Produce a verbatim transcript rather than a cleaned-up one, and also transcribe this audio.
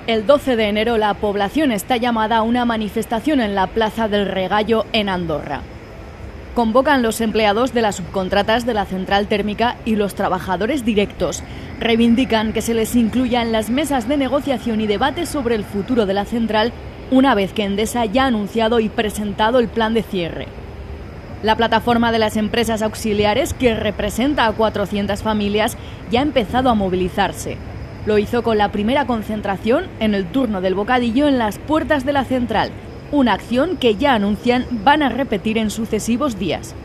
El doce de enero la población está llamada a una manifestación en la Plaza del Regallo en Andorra. Convocan los empleados de las subcontratas de la central térmica y los trabajadores directos. Reivindican que se les incluya en las mesas de negociación y debate sobre el futuro de la central, una vez que Endesa ya ha anunciado y presentado el plan de cierre. La plataforma de las empresas auxiliares, que representa a cuatrocientas familias, ya ha empezado a movilizarse. Lo hizo con la primera concentración en el turno del bocadillo en las puertas de la central, una acción que ya anuncian van a repetir en sucesivos días.